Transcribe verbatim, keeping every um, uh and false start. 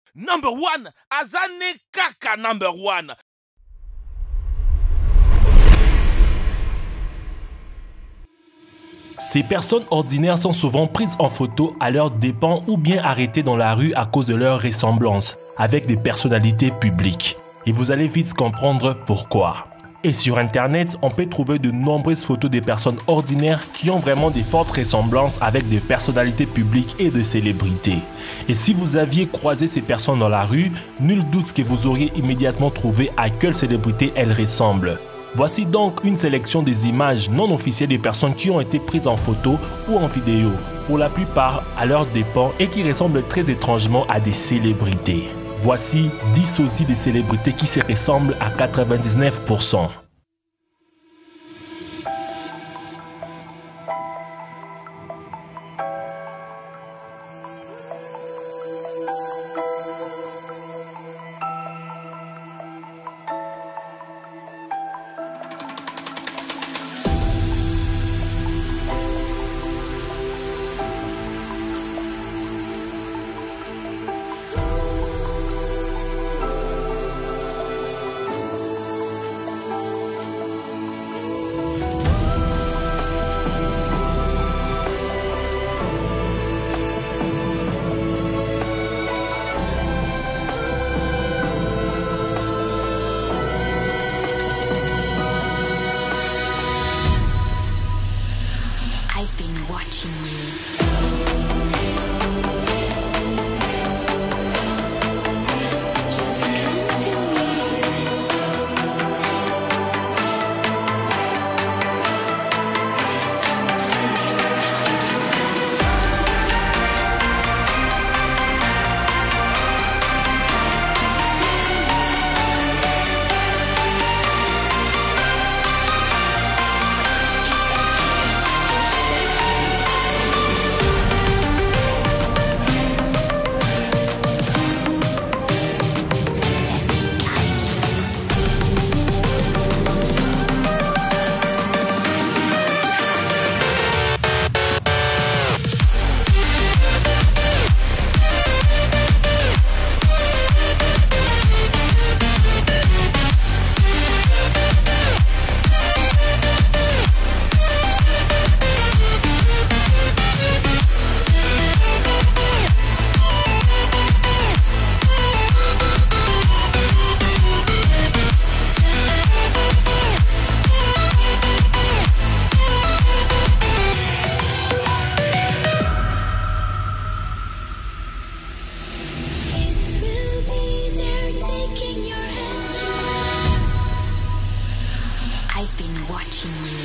Number one, Azane Kaka number one. Ces personnes ordinaires sont souvent prises en photo à leurs dépens ou bien arrêtées dans la rue à cause de leur ressemblance avec des personnalités publiques. Et vous allez vite comprendre pourquoi. Et sur internet, on peut trouver de nombreuses photos des personnes ordinaires qui ont vraiment des fortes ressemblances avec des personnalités publiques et de célébrités. Et si vous aviez croisé ces personnes dans la rue, nul doute que vous auriez immédiatement trouvé à quelle célébrité elles ressemblent. Voici donc une sélection des images non officielles des personnes qui ont été prises en photo ou en vidéo, pour la plupart à leurs dépens et qui ressemblent très étrangement à des célébrités. Voici dix sosies de célébrités qui se ressemblent à quatre-vingt-dix-neuf pour cent. I've been watching you. Just come to I've been watching you.